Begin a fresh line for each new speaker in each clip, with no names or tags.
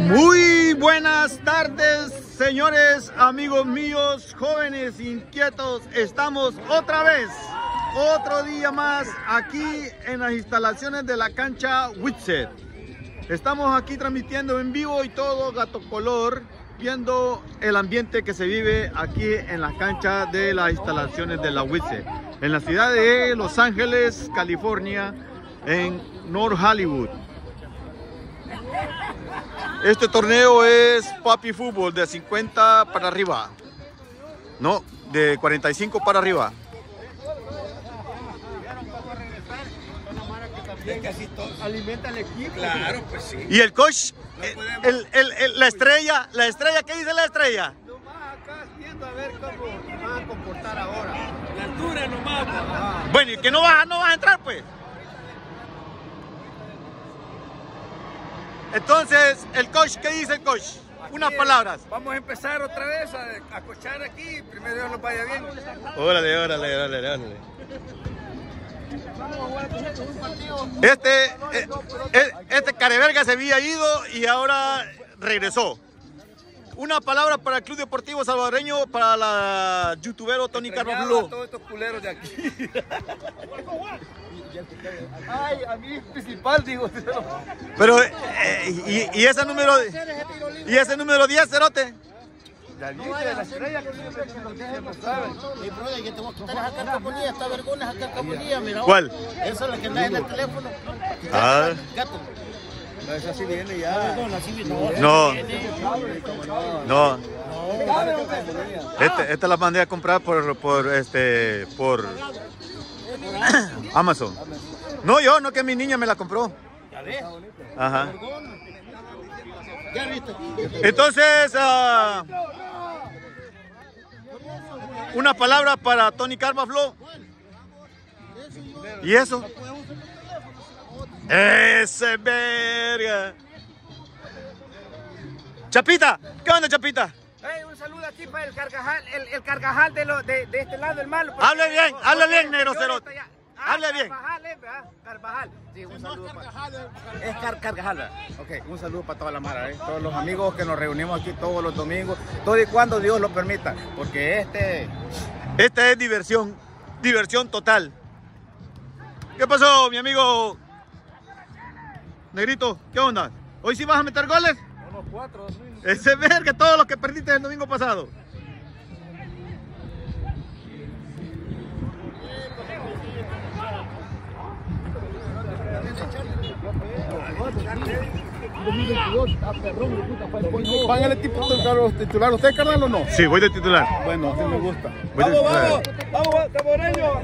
Muy buenas tardes, señores, amigos míos, jóvenes inquietos. Estamos otra vez, otro día más aquí en las instalaciones de la cancha Whitsett. Estamos aquí transmitiendo en vivo y todo gato color, viendo el ambiente que se vive aquí en la cancha de las instalaciones de la Whitsett, en la ciudad de Los Ángeles, California, en North Hollywood. Este torneo es papi fútbol de 50 para arriba, no, de 45 para arriba.
Alimenta al equipo.
Claro, pues sí.
Y el coach, la estrella, ¿qué dice la estrella?
Nomás acá viendo a ver cómo van a comportar ahora.
La altura nomás.
Bueno, y que no vas a entrar, pues. Entonces, el coach, ¿qué dice el coach? Unas palabras.
Vamos a empezar otra vez a cochar aquí. Primero Dios nos vaya bien.
Órale. Este careverga se había ido y ahora regresó. Una palabra para el Club Deportivo Salvadoreño, para la youtubero Tony Carvajal.
Todos estos culeros de aquí.
Ay, a mí principal, digo.
Pero, y ese número 10, cerote.
La estrella que siempre saben.
Mi brother, yo te voy a quitar esa carcamonía, esta vergüenza, esa carcamonía, mira.
¿Cuál?
Esa es la que anda en el teléfono.
Ah.
Gato.
No, esa sí viene ya.
No. Esta la mandé a comprar por Amazon. No, yo, no, que mi niña me la compró.
Ya ves.
Ajá.
Ya viste.
Entonces, una palabra para Tony Carvajal. ¿Y eso? Ese verga. Chapita, ¿qué onda, Chapita?
Hey, un saludo aquí para el Cargajal de este lado, el malo.
Hable bien, negro cerote. Hable bien.
Carvajal. Sí, un saludo.
Es Cargajal. Ok, un saludo para toda la mara, todos los amigos que nos reunimos aquí todos los domingos, todo y cuando Dios lo permita, porque
Esta es diversión total. ¿Qué pasó, mi amigo Negrito? ¿Qué onda? ¿Hoy sí vas a meter goles?
Unos 4.
Ese verga, todos los que perdiste el domingo pasado.
¿Van el tipo titular usted, carnal, o no?
Sí, voy de titular.
Bueno, así me gusta.
Voy de titular.
¡Vamos, Taboreño!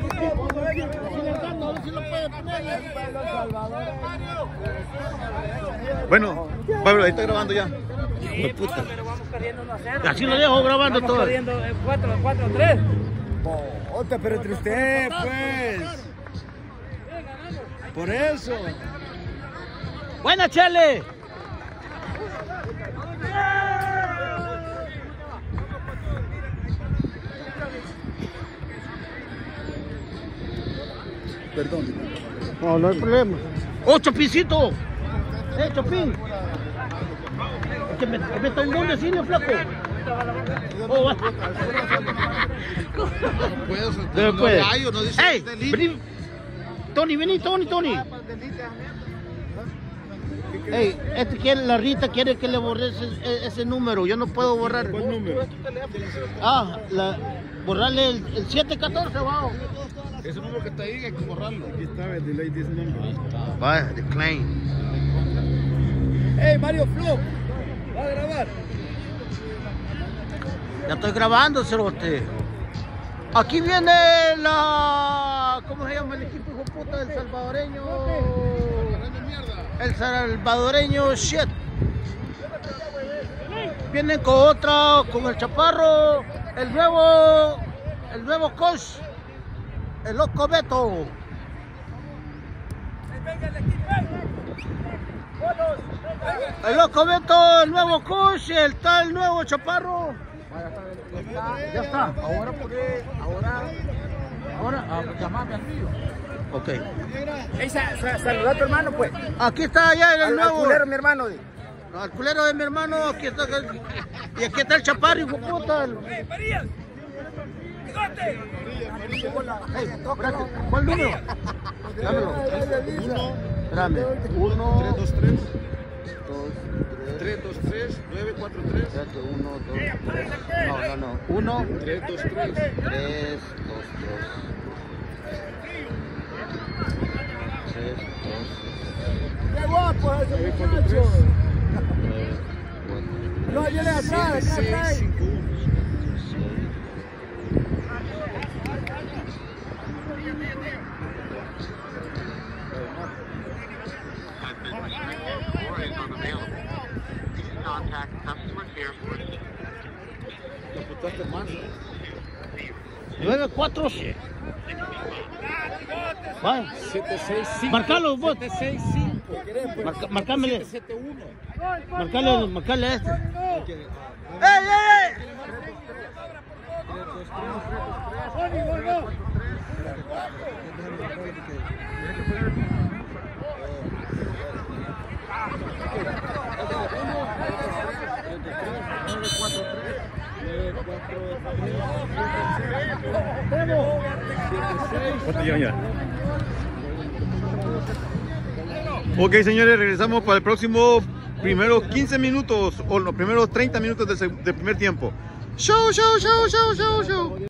Bueno, Pablo, ahí está grabando ya.
Pero vamos perdiendo 1-0.
Así lo dejo grabando
Vamos
todo.
perdiendo 4-3.
Otra, pero entre usted, pues. Por eso.
¡Buena, Chele!
Perdón.
No hay problema.
¡Oh, Chopincito! Chopin! Que me está en donde cine, flaco. Oh, va.
Después.
¡Ey! Vení. Tony, vení, Tony. Ey, la Rita quiere que le borres ese número. Yo no puedo borrar.
¿Cuál número?
Borrarle el 714, wow.
Ese número que está ahí hay que borrarlo. Aquí está, el delay dice número.
Vaya, decline.
¡Ey, Mario Flo! ¿Va a grabar?
Ya estoy grabando, cerote. Aquí viene ¿cómo se llama el equipo, hijo puta, del salvadoreño? El salvadoreño shit. Vienen con el Chaparro, el nuevo coach, el loco Beto. El loco Beto, el nuevo coach, el nuevo Chaparro. Ya está. Ahora, llamame al mío. Ok.
Saluda a tu hermano, pues.
Aquí está ya el
Al
nuevo.
culero, mi hermano.
No, el culero es mi hermano. Aquí está, y aquí está el chaparro, hijo de puta. Hey, ¿cuál número? Dámelo. Espérame. 1,
3, 2, 3. 3, 2, 3, 9, 4, 3.
1, 2, 3. No. 1,
3, 2, 3.
3, 2, 3. 3, 2.
¡Qué guapo ese
9, 4,
muchacho!
3.
No, viene atrás,
6,
atrás.
5, 1. Lo putaste más.
9, 4. Va.
7, 6, 5.
Marcalo, vos.
7, 6, 5.
Marcámele.
7, 1.
Marcale a este.
¡Ey, ey, ey! Ok, señores, regresamos para el próximo primeros 15 minutos o los primeros 30 minutos del primer tiempo. Show.